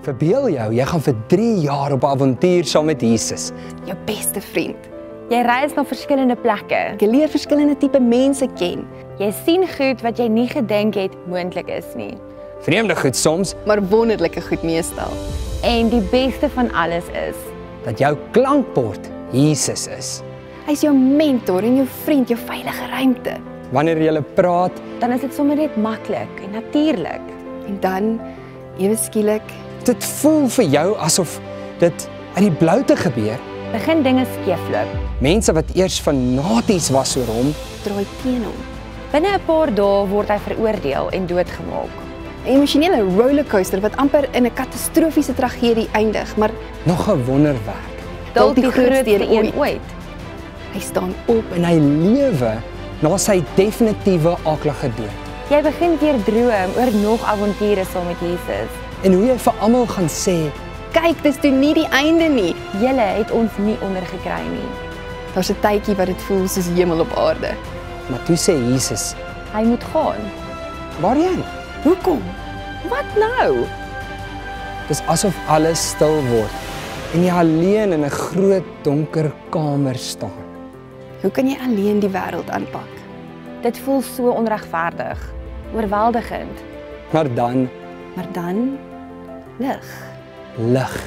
Verbeel jou, jy gaan vir 3 jaar op avontuur saam met Jesus. Jou beste vriend. Jy reis na verskillende plekke. Jy leer verskillende tipe mense ken, Jy sien goed wat jy nie gedink het moontlik is nie. Vreemde goed soms, maar wonderlike goed meestal. En die beste van alles is, dat jou klankbord Jesus is. Hy is jou mentor en jou vriend, jou veilige ruimte. Wanneer jy praat, dan is dit sommer net maklik en natuurlik. En dan, ewe skielik, dit voel vir jou asof dit uit die blou te gebeur. Begin dinge skeefloop. Mense wat eers fanaties was oor hom, draai teen hom. Binne 'n paar dae word hy veroordeel en doodgemaak. 'n Emosionele rollercoaster wat amper in 'n katastrofiese tragedie eindig, maar nog 'n wonderwerk. Dalk die grootste een ooit. Hy staan op En hy lewe na sy definitiewe aaklige dood. Jy begin weer droom oor nog avonture saam met Jesus. En hoe jy vir almal gaan sê, kyk, dis toe nie die einde nie. Julle het ons nie ondergekry nie. Daar's 'n tydjie wat dit voel soos hemel op aarde. maar toe sê Jesus, Hy moet gaan. waarheen? Hoekom? Wat nou? Dis asof alles stil word en jy alleen in 'n groot donker kamer staan. Hoe kan jy alleen die wêreld aanpak? Dit voel so onregverdig, oorweldigend. Maar dan Maar dan lig. lig.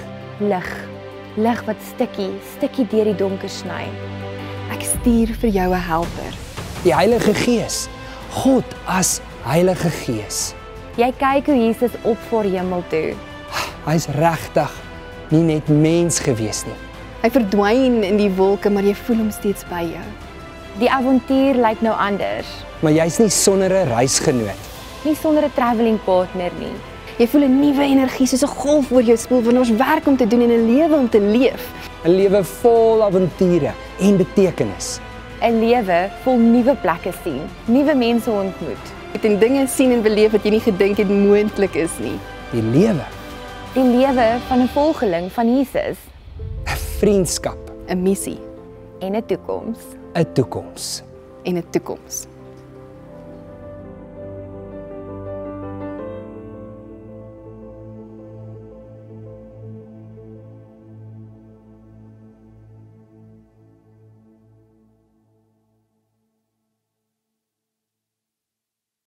Lig wat stukkie deur die donker sny. Ek stuur vir jou 'n helper. Die Heilige Gees. God as Heilige Gees. Jy kyk hoe Jesus opvaar hemel toe. Hy's regtig nie net mens gewees nie. Hy verdwyn in die wolke, maar jy voel hom steeds by jou. Die avontuur lyk nou anders. Maar jy's nie sonder 'n reisgenoot. Nie sonder 'n travelling partner nie. Jy voel 'n nuwe energie soos 'n golf oor jou spoel wanneer ons werk om te doen en 'n lewe om te leef. 'n Lewe vol avonture en betekenis. 'n Lewe vol nuwe plekke sien, nuwe mense ontmoet. Jy het dinge sien en beleef wat jy nie gedink het moontlik is nie. Die lewe, Die lewe van 'n volgeling van Jesus 'n vriendskap, 'n missie en 'n toekoms. 'n toekoms. en 'n toekoms.